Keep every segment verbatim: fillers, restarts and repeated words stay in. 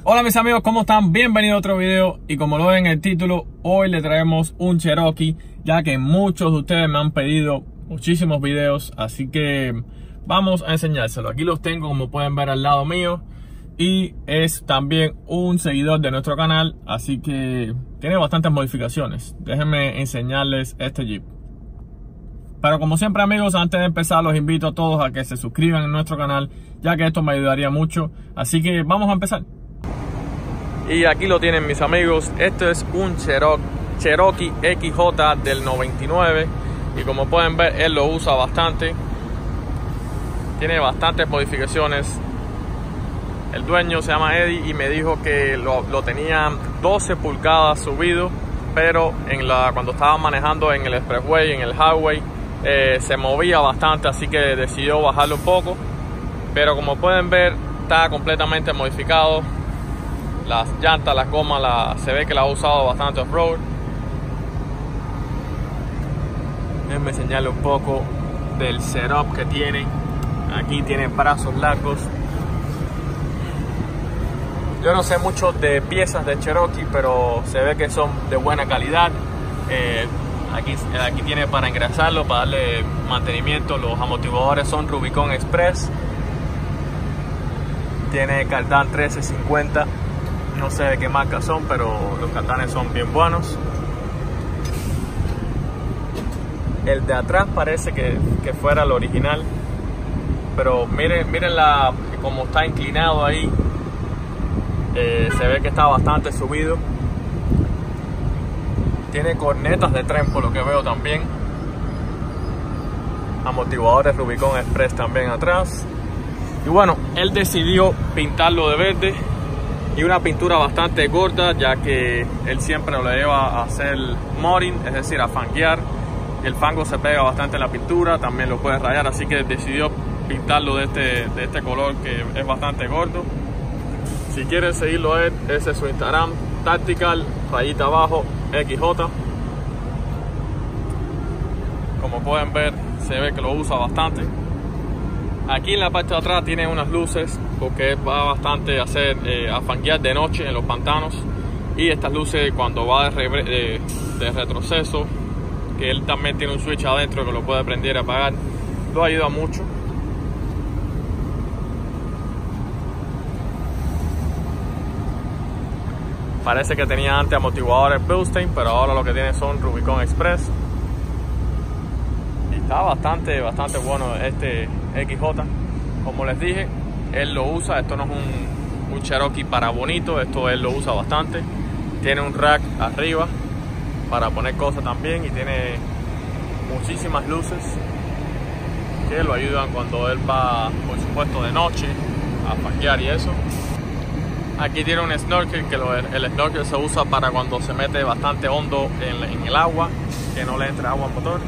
Hola mis amigos, ¿cómo están? Bienvenidos a otro video. Y como lo ven en el título, hoy le traemos un Cherokee, ya que muchos de ustedes me han pedido muchísimos videos, así que vamos a enseñárselo. Aquí los tengo, como pueden ver, al lado mío. Y es también un seguidor de nuestro canal, así que tiene bastantes modificaciones. Déjenme enseñarles este Jeep. Pero como siempre, amigos, antes de empezar los invito a todos a que se suscriban a nuestro canal, ya que esto me ayudaría mucho. Así que vamos a empezar. Y aquí lo tienen, mis amigos. Este es un Cherokee, Cherokee X J del noventa y nueve. Y como pueden ver, él lo usa bastante. Tiene bastantes modificaciones. El dueño se llama Eddie y me dijo que lo, lo tenía doce pulgadas subido, pero en la, cuando estaba manejando en el expressway, en el highway, eh, se movía bastante, así que decidió bajarlo un poco. Pero como pueden ver, está completamente modificado. Las llantas, las gomas, la, se ve que la ha usado bastante off-road. Déjenme enseñarle un poco del setup que tiene. Aquí tiene brazos largos. Yo no sé mucho de piezas de Cherokee, pero se ve que son de buena calidad. Eh, aquí, aquí tiene para engrasarlo, para darle mantenimiento. Los amortiguadores son Rubicon Express. Tiene cardán trece cincuenta. No sé de qué marca son, pero los cardanes son bien buenos. El de atrás parece que, que fuera el original. Pero miren, miren la, como está inclinado ahí. Eh, se ve que está bastante subido. Tiene cornetas de tren, por lo que veo también. Amortiguadores Rubicon Express también atrás. Y bueno, él decidió pintarlo de verde. Y una pintura bastante gorda, ya que él siempre lo lleva a hacer modding, es decir, a fanguear. El fango se pega bastante en la pintura, también lo puede rayar, así que decidió pintarlo de este, de este color que es bastante gordo. Si quieren seguirlo a él, ese es su Instagram, Tactical, rayita abajo, X J. Como pueden ver, se ve que lo usa bastante. Aquí en la parte de atrás tiene unas luces, porque va bastante a hacer eh, a fanguear de noche en los pantanos. Y estas luces, cuando va de, de, de retroceso, que él también tiene un switch adentro que lo puede prender y apagar, lo ayuda mucho. Parece que tenía antes amortiguadores Bilstein, pero ahora lo que tiene son Rubicon Express. Y está bastante, bastante bueno este X J. Como les dije, él lo usa. Esto no es un, un Cherokee para bonito, esto él lo usa bastante. Tiene un rack arriba para poner cosas también y tiene muchísimas luces que lo ayudan cuando él va, por supuesto, de noche a fanguear y eso. Aquí tiene un snorkel, que lo, el snorkel se usa para cuando se mete bastante hondo en, en el agua, que no le entre agua al motor.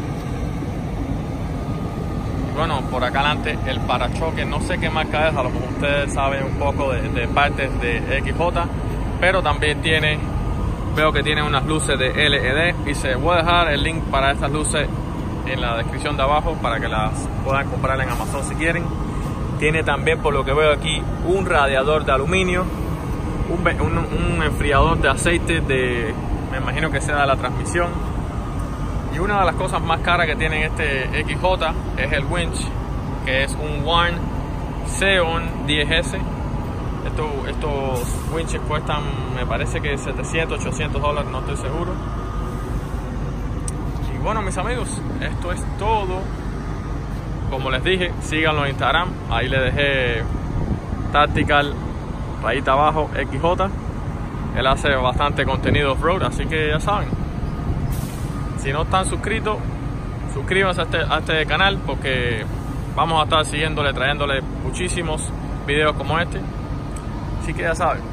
Y bueno, por acá adelante el parachoques, no sé qué marca es, a lo mejor ustedes saben un poco de, de partes de X J, pero también tiene, veo que tiene unas luces de L E D y se voy a dejar el link para estas luces en la descripción de abajo para que las puedan comprar en Amazon si quieren. Tiene también, por lo que veo aquí, un radiador de aluminio, un, un, un enfriador de aceite de, me imagino que sea de la transmisión. Y una de las cosas más caras que tiene este X J es el winch, que es un Warn Xeon diez S. Estos, estos winches cuestan, me parece que setecientos, ochocientos dólares, no estoy seguro. Y bueno, mis amigos, esto es todo. Como les dije, síganlo en Instagram. Ahí le dejé Tactical, rayita abajo, X J. Él hace bastante contenido off-road, así que ya saben. Si no están suscritos, suscríbanse a este, a este canal, porque vamos a estar siguiéndole, trayéndole muchísimos videos como este. Así que ya saben.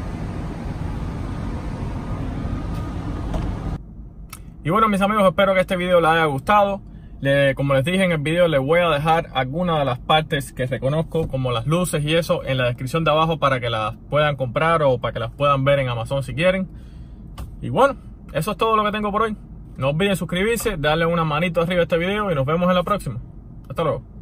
Y bueno, mis amigos, espero que este video les haya gustado. Le, como les dije en el video, les voy a dejar algunas de las partes que reconozco, como las luces y eso, en la descripción de abajo para que las puedan comprar o para que las puedan ver en Amazon si quieren. Y bueno, eso es todo lo que tengo por hoy. No olviden suscribirse, darle una manito arriba a este video y nos vemos en la próxima. Hasta luego.